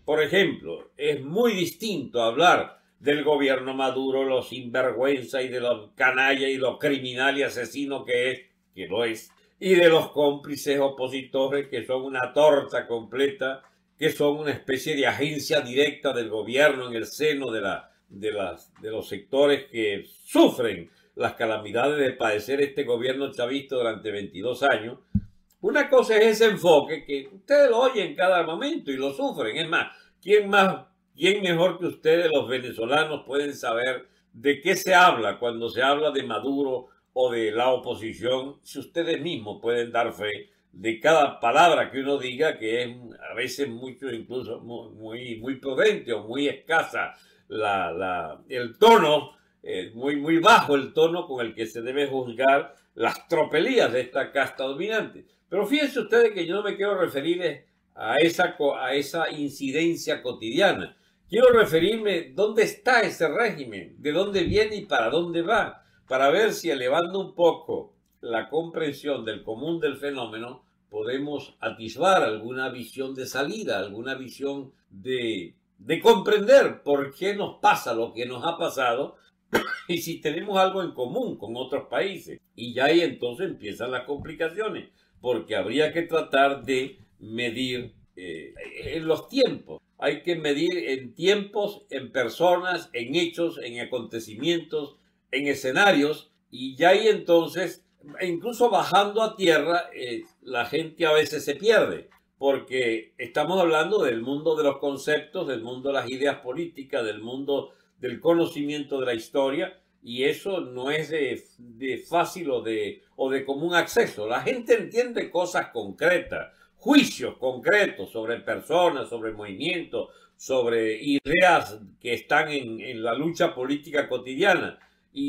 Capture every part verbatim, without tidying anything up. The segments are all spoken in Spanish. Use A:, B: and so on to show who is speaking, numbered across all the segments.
A: Por ejemplo, es muy distinto hablar del gobierno Maduro, los sinvergüenza y de los canalla y los criminal y asesino que es, que lo es, y de los cómplices opositores que son una torta completa, que son una especie de agencia directa del gobierno en el seno de, la, de, las, de los sectores que sufren las calamidades de padecer este gobierno chavista durante veintidós años. Una cosa es ese enfoque que ustedes lo oyen en cada momento y lo sufren. Es más, ¿quién más, quién mejor que ustedes, los venezolanos, pueden saber de qué se habla cuando se habla de Maduro o de la oposición? Si ustedes mismos pueden dar fe de cada palabra que uno diga, que es a veces mucho, incluso muy, muy, muy prudente o muy escasa la, la, el tono, eh, muy, muy bajo el tono con el que se debe juzgar las tropelías de esta casta dominante. Pero fíjense ustedes que yo no me quiero referir a esa, a esa incidencia cotidiana. Quiero referirme dónde está ese régimen, de dónde viene y para dónde va, para ver si elevando un poco la comprensión del común del fenómeno podemos atisbar alguna visión de salida, alguna visión de, de comprender por qué nos pasa lo que nos ha pasado y si tenemos algo en común con otros países. Y ya ahí entonces empiezan las complicaciones, porque habría que tratar de medir eh, en los tiempos. Hay que medir en tiempos, en personas, en hechos, en acontecimientos, en escenarios, y ya ahí entonces, incluso bajando a tierra, eh, la gente a veces se pierde, porque estamos hablando del mundo de los conceptos, del mundo de las ideas políticas, del mundo del conocimiento de la historia, y eso no es de, de fácil o de, o de común acceso. La gente entiende cosas concretas, juicios concretos sobre personas, sobre movimientos, sobre ideas que están en, en la lucha política cotidiana,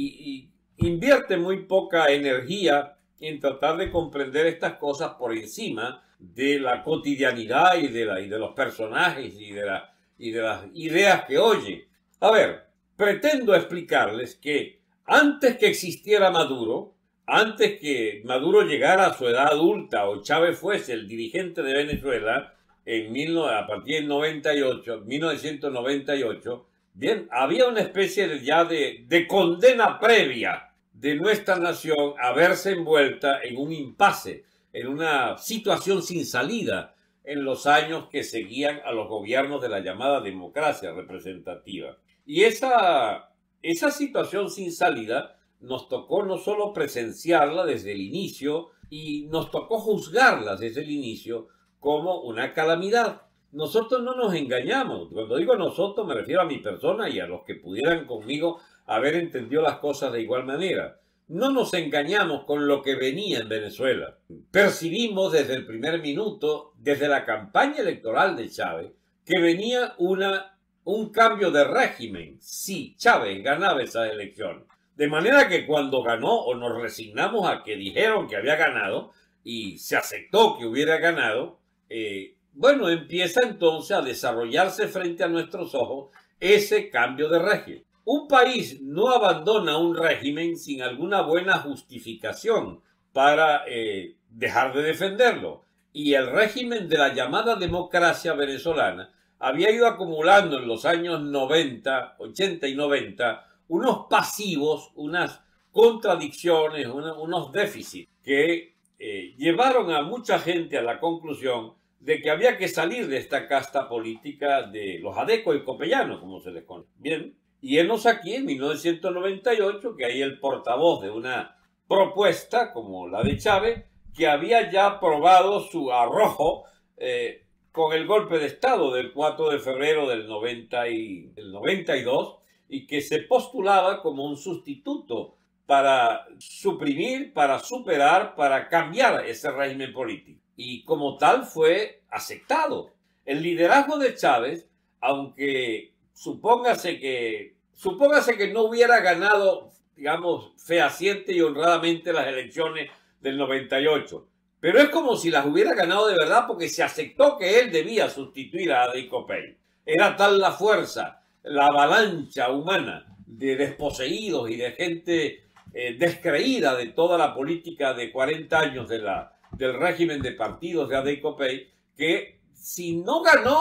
A: y, y invierte muy poca energía en tratar de comprender estas cosas por encima de la cotidianidad y de, la, y de los personajes y de, la, y de las ideas que oye. A ver, pretendo explicarles que antes que existiera Maduro, antes que Maduro llegara a su edad adulta o Chávez fuese el dirigente de Venezuela en mil, a partir del noventa y ocho, mil novecientos noventa y ocho, bien, había una especie de, ya de, de condena previa de nuestra nación a verse envuelta en un impasse, en una situación sin salida en los años que seguían a los gobiernos de la llamada democracia representativa. Y esa, esa situación sin salida nos tocó no solo presenciarla desde el inicio, y nos tocó juzgarla desde el inicio como una calamidad. Nosotros no nos engañamos. Cuando digo nosotros me refiero a mi persona y a los que pudieran conmigo haber entendido las cosas de igual manera. No nos engañamos con lo que venía en Venezuela. Percibimos desde el primer minuto, desde la campaña electoral de Chávez, que venía una, un cambio de régimen si Chávez ganaba esa elección. De manera que cuando ganó, o nos resignamos a que dijeron que había ganado y se aceptó que hubiera ganado, eh, bueno, empieza entonces a desarrollarse frente a nuestros ojos ese cambio de régimen. Un país no abandona un régimen sin alguna buena justificación para eh, dejar de defenderlo. Y el régimen de la llamada democracia venezolana había ido acumulando en los años noventa, ochenta y noventa unos pasivos, unas contradicciones, una, unos déficits que eh, llevaron a mucha gente a la conclusión de que había que salir de esta casta política de los adecos y copellanos, como se les conoce. Bien. Y hemos aquí, en mil novecientos noventa y ocho, que hay el portavoz de una propuesta como la de Chávez, que había ya aprobado su arrojo eh, con el golpe de Estado del cuatro de febrero del, noventa y, del noventa y dos, y que se postulaba como un sustituto para suprimir, para superar, para cambiar ese régimen político. Y como tal fue aceptado. El liderazgo de Chávez, aunque Supóngase que, supóngase que no hubiera ganado, digamos, fehaciente y honradamente las elecciones del noventa y ocho. Pero es como si las hubiera ganado de verdad porque se aceptó que él debía sustituir a Adi Copey. Era tal la fuerza, la avalancha humana de desposeídos y de gente eh, descreída de toda la política de cuarenta años de la, del régimen de partidos de Adi Copey, que si no ganó,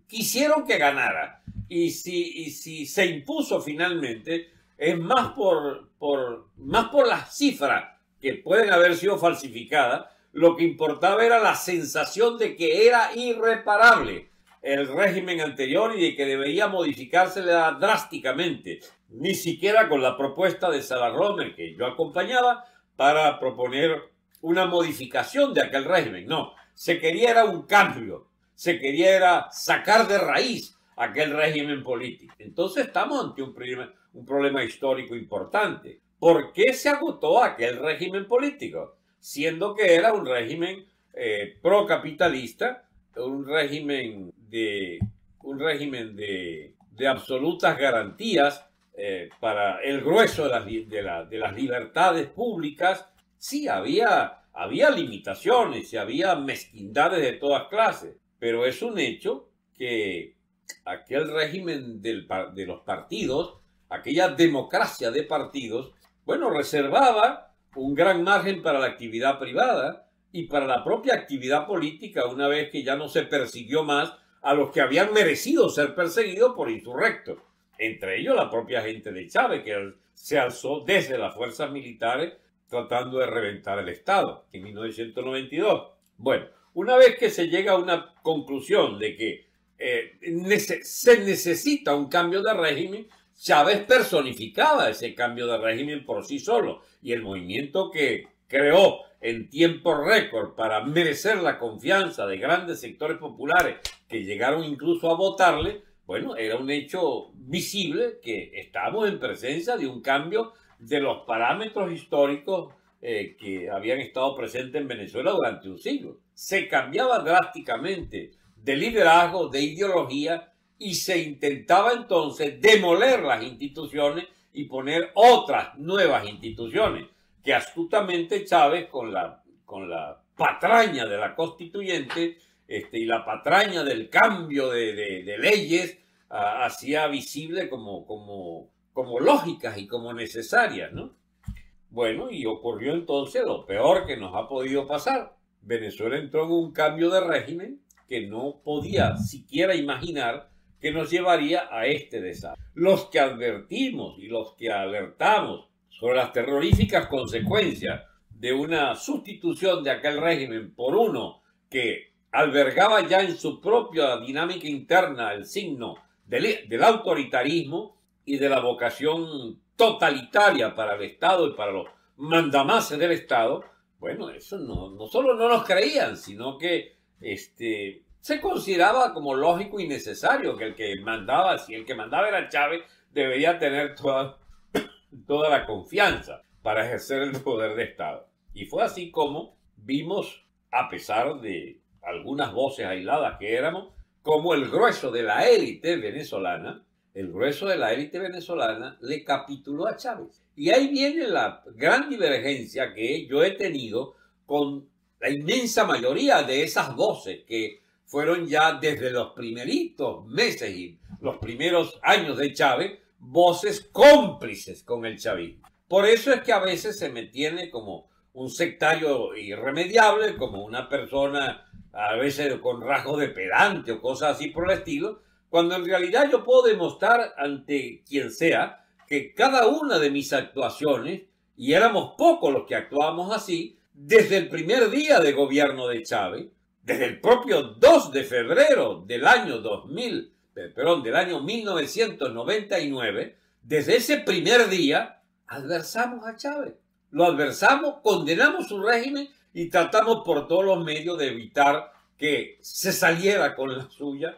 A: quisieron que ganara. Y si, y si se impuso finalmente, es más por, por, más por las cifras que pueden haber sido falsificadas. Lo que importaba era la sensación de que era irreparable el régimen anterior y de que debería modificársela drásticamente. Ni siquiera con la propuesta de Salah Romer, que yo acompañaba, para proponer una modificación de aquel régimen. No, se quería era un cambio, se quería era sacar de raíz aquel régimen político. Entonces estamos ante un problema, un problema histórico importante. ¿Por qué se agotó aquel régimen político? Siendo que era un régimen eh, procapitalista, un régimen de, un régimen de, de absolutas garantías eh, para el grueso de las, de, la, de las libertades públicas. Sí, había, había limitaciones y había mezquindades de todas clases, pero es un hecho que aquel régimen del, de los partidos, aquella democracia de partidos, bueno, reservaba un gran margen para la actividad privada y para la propia actividad política, una vez que ya no se persiguió más a los que habían merecido ser perseguidos por insurrectos. Entre ellos la propia gente de Chávez, que se alzó desde las fuerzas militares tratando de reventar el Estado en mil novecientos noventa y dos. Bueno, una vez que se llega a una conclusión de que eh, nece- se necesita un cambio de régimen, Chávez personificaba ese cambio de régimen por sí solo, y el movimiento que creó en tiempo récord para merecer la confianza de grandes sectores populares que llegaron incluso a votarle, bueno, era un hecho visible que estábamos en presencia de un cambio de los parámetros históricos eh, que habían estado presentes en Venezuela durante un siglo. Se cambiaba drásticamente de liderazgo, de ideología, y se intentaba entonces demoler las instituciones y poner otras nuevas instituciones que astutamente Chávez, con la, con la patraña de la constituyente este, y la patraña del cambio de, de, de leyes, uh, hacía visible como, como, como lógicas y como necesarias, ¿no? Bueno, y ocurrió entonces lo peor que nos ha podido pasar. Venezuela entró en un cambio de régimen que no podía siquiera imaginar que nos llevaría a este desastre. Los que advertimos y los que alertamos sobre las terroríficas consecuencias de una sustitución de aquel régimen por uno que albergaba ya en su propia dinámica interna el signo del, del autoritarismo y de la vocación totalitaria para el Estado y para los mandamases del Estado, bueno, eso no, no solo no nos creían, sino que este, se consideraba como lógico y necesario que el que mandaba, si el que mandaba era Chávez, debería tener toda, toda la confianza para ejercer el poder de Estado. Y fue así como vimos, a pesar de algunas voces aisladas que éramos, como el grueso de la élite venezolana, el grueso de la élite venezolana le capituló a Chávez. Y ahí viene la gran divergencia que yo he tenido con la inmensa mayoría de esas voces que fueron ya desde los primeritos meses y los primeros años de Chávez, voces cómplices con el chavismo. Por eso es que a veces se me tiene como un sectario irremediable, como una persona a veces con rasgos de pedante o cosas así por el estilo, cuando en realidad yo puedo demostrar ante quien sea que cada una de mis actuaciones, y éramos pocos los que actuábamos así, desde el primer día de gobierno de Chávez, desde el propio dos de febrero del año dos mil, perdón, del año mil novecientos noventa y nueve, desde ese primer día adversamos a Chávez. Lo adversamos, condenamos su régimen y tratamos por todos los medios de evitar que se saliera con la suya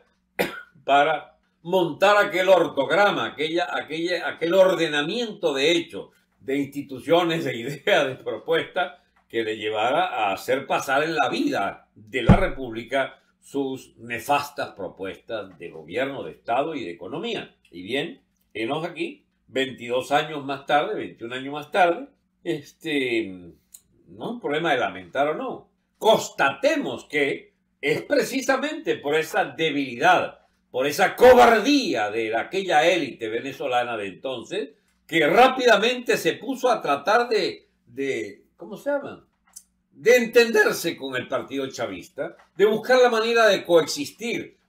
A: para montar aquel ortograma, aquella, aquella, aquel ordenamiento de hechos, de instituciones, de ideas, de propuestas, que le llevara a hacer pasar en la vida de la República sus nefastas propuestas de gobierno, de Estado y de economía. Y bien, enos aquí, veintidós años más tarde, veintiún años más tarde, este, no un problema de lamentar o no, constatemos que es precisamente por esa debilidad, por esa cobardía de aquella élite venezolana de entonces, que rápidamente se puso a tratar de, de ¿cómo se llama?, de entenderse con el partido chavista, de buscar la manera de coexistir,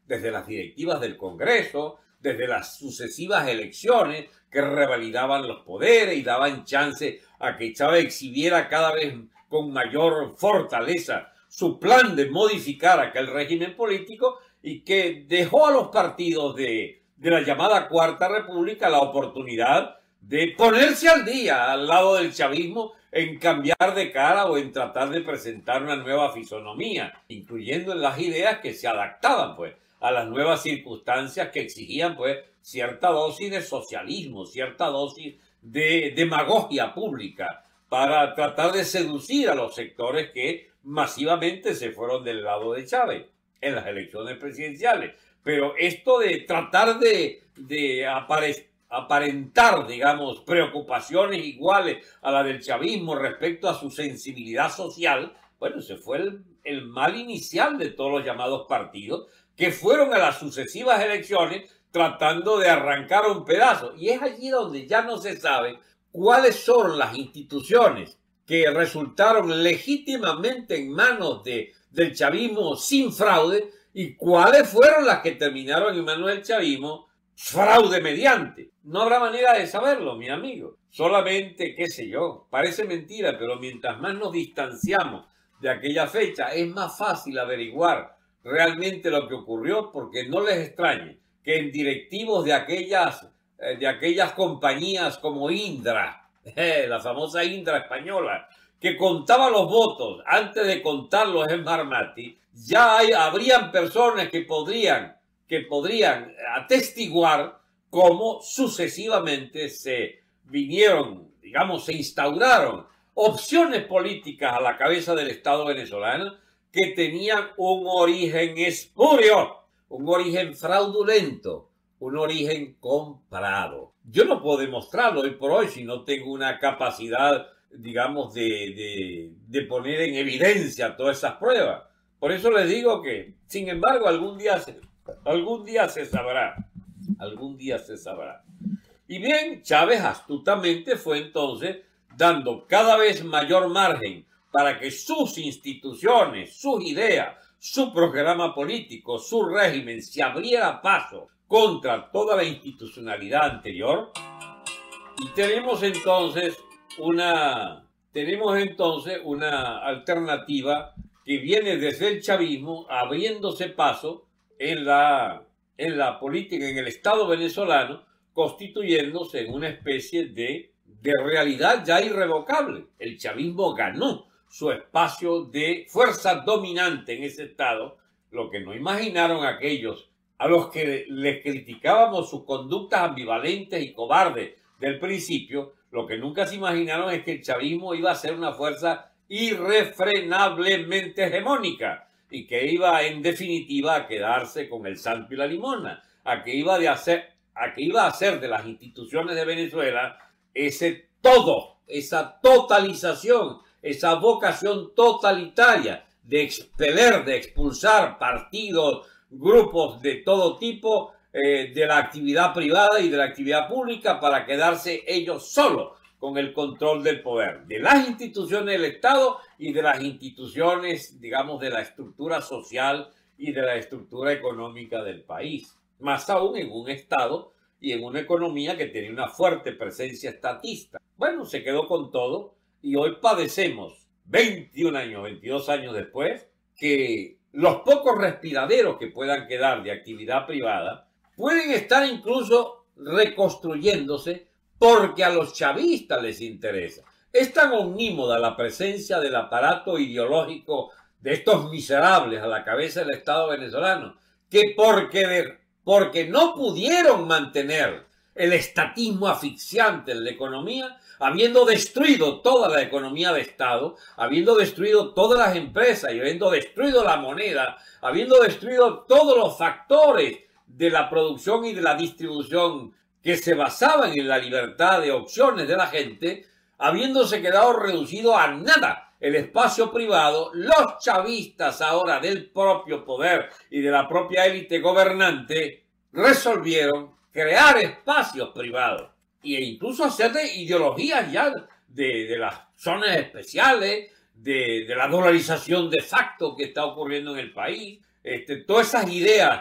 A: desde las directivas del Congreso, desde las sucesivas elecciones que revalidaban los poderes y daban chance a que Chávez exhibiera cada vez con mayor fortaleza su plan de modificar aquel régimen político y que dejó a los partidos de, de la llamada Cuarta República la oportunidad de ponerse al día al lado del chavismo en cambiar de cara o en tratar de presentar una nueva fisonomía, incluyendo en las ideas que se adaptaban pues a las nuevas circunstancias que exigían pues cierta dosis de socialismo, cierta dosis de demagogia pública para tratar de seducir a los sectores que masivamente se fueron del lado de Chávez en las elecciones presidenciales. Pero esto de tratar de, de aparecer aparentar, digamos, preocupaciones iguales a la del chavismo respecto a su sensibilidad social, bueno, ese fue el, el mal inicial de todos los llamados partidos que fueron a las sucesivas elecciones tratando de arrancar un pedazo. Y es allí donde ya no se sabe cuáles son las instituciones que resultaron legítimamente en manos de, del chavismo sin fraude y cuáles fueron las que terminaron en manos del chavismo fraude mediante. No habrá manera de saberlo, mi amigo. Solamente, qué sé yo, parece mentira, pero mientras más nos distanciamos de aquella fecha, es más fácil averiguar realmente lo que ocurrió, porque no les extrañe que en directivos de aquellas, de aquellas compañías como Indra, eh, la famosa Indra española, que contaba los votos antes de contarlos en Marmati, ya hay, habrían personas que podrían que podrían atestiguar cómo sucesivamente se vinieron, digamos, se instauraron opciones políticas a la cabeza del Estado venezolano que tenían un origen espurio, un origen fraudulento, un origen comprado. Yo no puedo demostrarlo hoy por hoy si no tengo una capacidad, digamos, de, de, de poner en evidencia todas esas pruebas. Por eso les digo que, sin embargo, algún día se... Algún día se sabrá, algún día se sabrá. Y bien, Chávez astutamente fue entonces dando cada vez mayor margen para que sus instituciones, sus ideas, su programa político, su régimen se abriera paso contra toda la institucionalidad anterior. Y tenemos entonces una, tenemos entonces una alternativa que viene desde el chavismo abriéndose paso en la, en la política, en el Estado venezolano, constituyéndose en una especie de, de realidad ya irrevocable. El chavismo ganó su espacio de fuerza dominante en ese Estado, lo que no imaginaron aquellos a los que les criticábamos sus conductas ambivalentes y cobardes del principio, lo que nunca se imaginaron es que el chavismo iba a ser una fuerza irrefrenablemente hegemónica, y que iba en definitiva a quedarse con el santo y la limona, a que iba, de hacer, a que iba a hacer de las instituciones de Venezuela ese todo, esa totalización, esa vocación totalitaria de expeler, de expulsar partidos, grupos de todo tipo eh, de la actividad privada y de la actividad pública para quedarse ellos solos con el control del poder, de las instituciones del Estado y de las instituciones, digamos, de la estructura social y de la estructura económica del país. Más aún en un Estado y en una economía que tenía una fuerte presencia estatista. Bueno, se quedó con todo y hoy padecemos, veintiún años, veintidós años después, que los pocos respiraderos que puedan quedar de actividad privada pueden estar incluso reconstruyéndose porque a los chavistas les interesa. Es tan omnímoda la presencia del aparato ideológico de estos miserables a la cabeza del Estado venezolano, que porque, de, porque no pudieron mantener el estatismo asfixiante en la economía, habiendo destruido toda la economía de Estado, habiendo destruido todas las empresas y habiendo destruido la moneda, habiendo destruido todos los factores de la producción y de la distribución que se basaban en la libertad de opciones de la gente, habiéndose quedado reducido a nada el espacio privado, los chavistas ahora del propio poder y de la propia élite gobernante resolvieron crear espacios privados e incluso hacer de ideologías ya de, de las zonas especiales, de, de la dolarización de facto que está ocurriendo en el país, este, todas esas ideas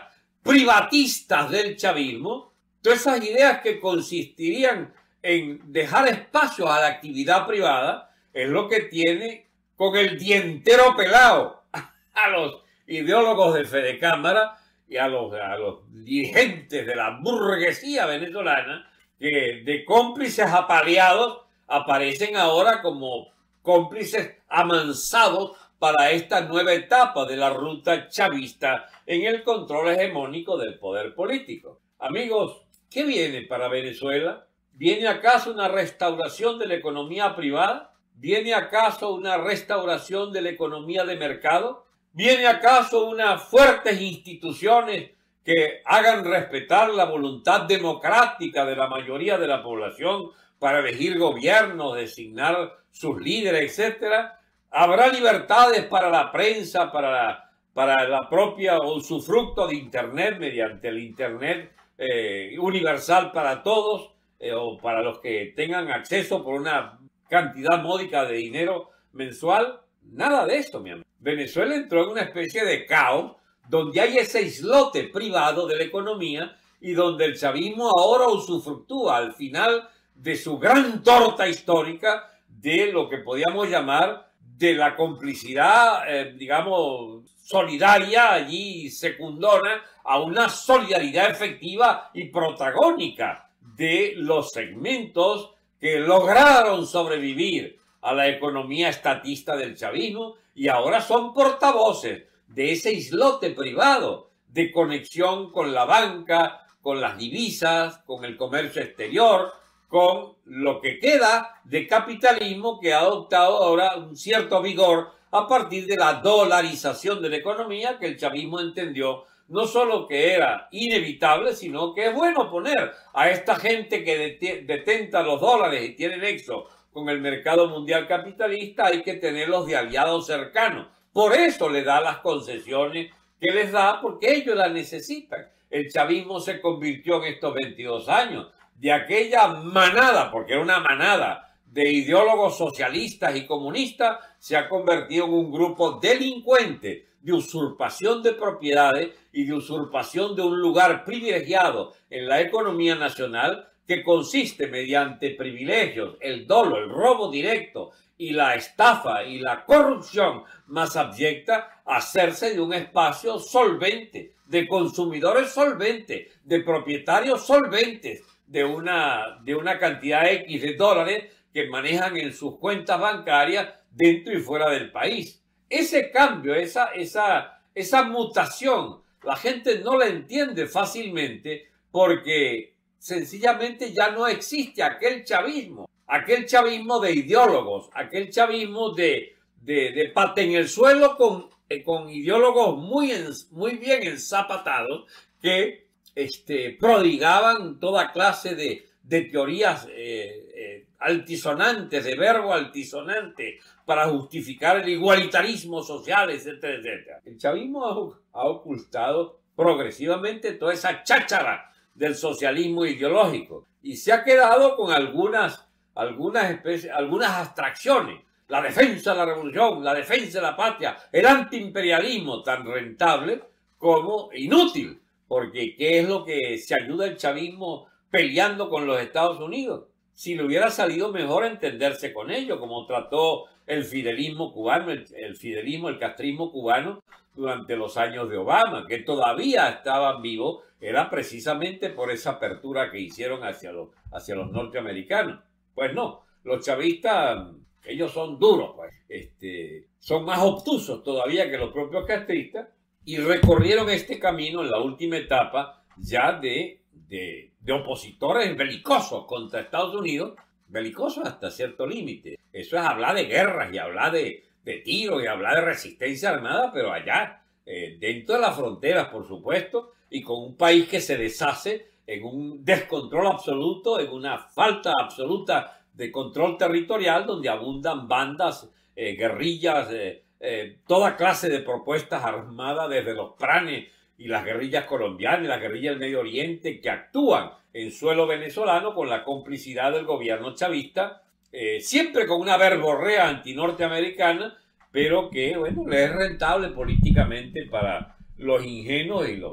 A: privatistas del chavismo, todas esas ideas que consistirían en dejar espacio a la actividad privada, es lo que tiene con el dientero pelado a los ideólogos de Fede Cámara y a los, a los dirigentes de la burguesía venezolana, que de cómplices apaleados aparecen ahora como cómplices amansados para esta nueva etapa de la ruta chavista en el control hegemónico del poder político. Amigos, ¿qué viene para Venezuela? ¿Viene acaso una restauración de la economía privada? ¿Viene acaso una restauración de la economía de mercado? ¿Viene acaso unas fuertes instituciones que hagan respetar la voluntad democrática de la mayoría de la población para elegir gobiernos, designar sus líderes, etcétera? ¿Habrá libertades para la prensa, para la, para la propia usufructo de Internet mediante el Internet eh, universal para todos eh, o para los que tengan acceso por una cantidad módica de dinero mensual? Nada de eso, mi amigo. Venezuela entró en una especie de caos donde hay ese islote privado de la economía y donde el chavismo ahora usufructúa al final de su gran torta histórica de lo que podíamos llamar de la complicidad, eh, digamos, solidaria allí secundona a una solidaridad efectiva y protagónica de los segmentos que lograron sobrevivir a la economía estatista del chavismo y ahora son portavoces de ese islote privado de conexión con la banca, con las divisas, con el comercio exterior, con lo que queda de capitalismo que ha adoptado ahora un cierto vigor a partir de la dolarización de la economía que el chavismo entendió no solo que era inevitable, sino que es bueno poner a esta gente que detenta los dólares y tiene nexo con el mercado mundial capitalista, hay que tenerlos de aliados cercanos. Por eso le da las concesiones que les da, porque ellos las necesitan. El chavismo se convirtió en estos veintidós años de aquella manada, porque era una manada de ideólogos socialistas y comunistas, se ha convertido en un grupo delincuente de usurpación de propiedades y de usurpación de un lugar privilegiado en la economía nacional, que consiste mediante privilegios, el dolo, el robo directo y la estafa y la corrupción más abyecta, hacerse de un espacio solvente, de consumidores solventes, de propietarios solventes, de una, de una cantidad X de dólares que manejan en sus cuentas bancarias dentro y fuera del país. Ese cambio, esa, esa, esa mutación, la gente no la entiende fácilmente porque sencillamente ya no existe aquel chavismo, aquel chavismo de ideólogos, aquel chavismo de, de, de pata en el suelo con, eh, con ideólogos muy, en, muy bien ensapatados que este, prodigaban toda clase de, de teorías eh, eh, altisonantes, de verbo altisonante, para justificar el igualitarismo social, etcétera, etcétera. El chavismo ha, ha ocultado progresivamente toda esa cháchara del socialismo ideológico y se ha quedado con algunas, algunas, especies, algunas abstracciones. La defensa de la revolución, la defensa de la patria, el antiimperialismo tan rentable como inútil, porque ¿qué es lo que se ayuda el chavismo peleando con los Estados Unidos? Si le hubiera salido mejor entenderse con ellos, como trató el fidelismo cubano, el, el fidelismo, el castrismo cubano durante los años de Obama, que todavía estaban vivos, era precisamente por esa apertura que hicieron hacia los, hacia los norteamericanos. Pues no, los chavistas, ellos son duros, pues, este, son más obtusos todavía que los propios castristas y recorrieron este camino en la última etapa ya de, de, de opositores belicosos contra Estados Unidos, belicosos hasta cierto límite. Eso es hablar de guerras y hablar de, de tiros y hablar de resistencia armada, pero allá, eh, dentro de las fronteras, por supuesto, y con un país que se deshace en un descontrol absoluto, en una falta absoluta de control territorial, donde abundan bandas, eh, guerrillas, eh, eh, toda clase de propuestas armadas, desde los pranes y las guerrillas colombianas y las guerrillas del Medio Oriente, que actúan en suelo venezolano con la complicidad del gobierno chavista, eh, siempre con una verborrea antinorteamericana, pero que, bueno, le es rentable políticamente para los ingenuos y los, digamos,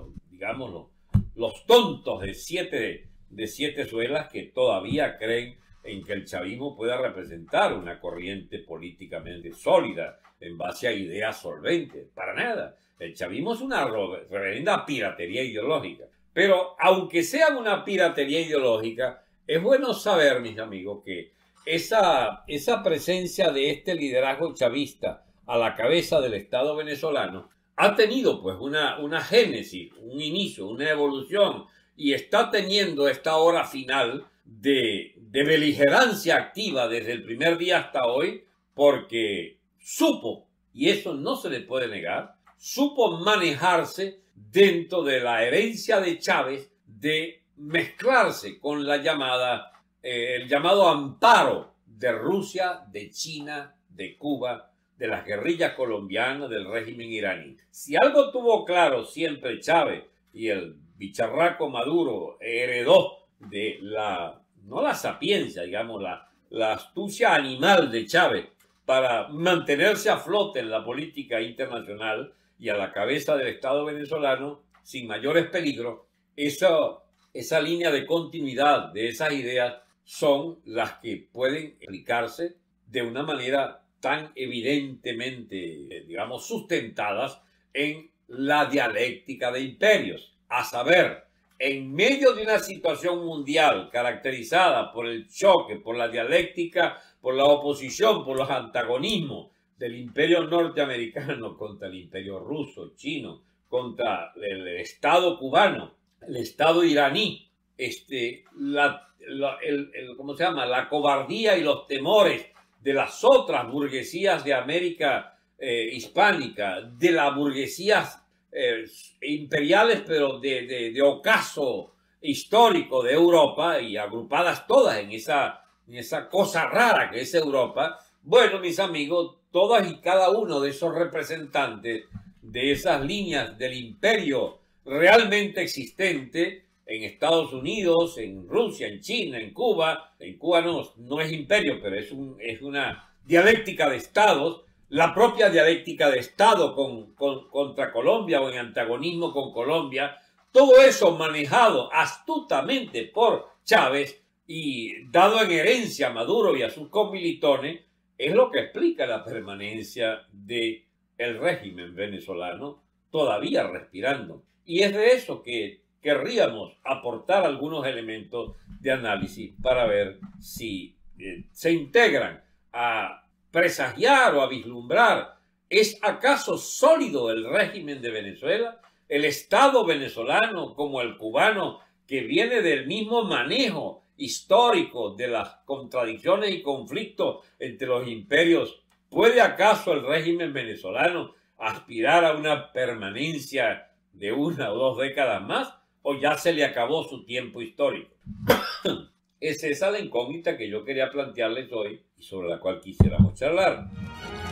A: digamos, los, los tontos de siete, de siete suelas que todavía creen en que el chavismo pueda representar una corriente políticamente sólida en base a ideas solventes. Para nada. El chavismo es una reverenda piratería ideológica. Pero aunque sea una piratería ideológica, es bueno saber, mis amigos, que esa, esa presencia de este liderazgo chavista a la cabeza del Estado venezolano ha tenido pues una, una génesis, un inicio, una evolución, y está teniendo esta hora final de, de beligerancia activa desde el primer día hasta hoy, porque supo, y eso no se le puede negar, supo manejarse dentro de la herencia de Chávez de mezclarse con la llamada, eh, el llamado amparo de Rusia, de China, de Cuba, de las guerrillas colombianas, del régimen iraní. Si algo tuvo claro siempre Chávez, y el bicharraco Maduro heredó de la, no la sapiencia, digamos, la, la astucia animal de Chávez para mantenerse a flote en la política internacional y a la cabeza del Estado venezolano sin mayores peligros, esa, esa línea de continuidad de esas ideas son las que pueden explicarse de una manera tan evidentemente, digamos, sustentadas en la dialéctica de imperios. A saber, en medio de una situación mundial caracterizada por el choque, por la dialéctica, por la oposición, por los antagonismos del imperio norteamericano contra el imperio ruso, chino, contra el Estado cubano, el Estado iraní, este, la, la, el, el, ¿cómo se llama? La cobardía y los temores de las otras burguesías de América eh, hispánica, de las burguesías eh, imperiales, pero de, de, de ocaso histórico de Europa, y agrupadas todas en esa, en esa cosa rara que es Europa. Bueno, mis amigos, todas y cada uno de esos representantes de esas líneas del imperio realmente existente en Estados Unidos, en Rusia, en China, en Cuba. En Cuba no, no es imperio, pero es, un, es una dialéctica de estados, la propia dialéctica de estado con, con, contra Colombia o en antagonismo con Colombia. Todo eso manejado astutamente por Chávez y dado en herencia a Maduro y a sus comilitones, es lo que explica la permanencia del régimen venezolano todavía respirando. Y es de eso que querríamos aportar algunos elementos de análisis para ver si eh, se integran a presagiar o a vislumbrar. ¿Es acaso sólido el régimen de Venezuela? El Estado venezolano como el cubano, que viene del mismo manejo histórico de las contradicciones y conflictos entre los imperios, ¿puede acaso el régimen venezolano aspirar a una permanencia de una o dos décadas más? ¿O ya se le acabó su tiempo histórico? Es esa la incógnita que yo quería plantearles hoy y sobre la cual quisiéramos charlar.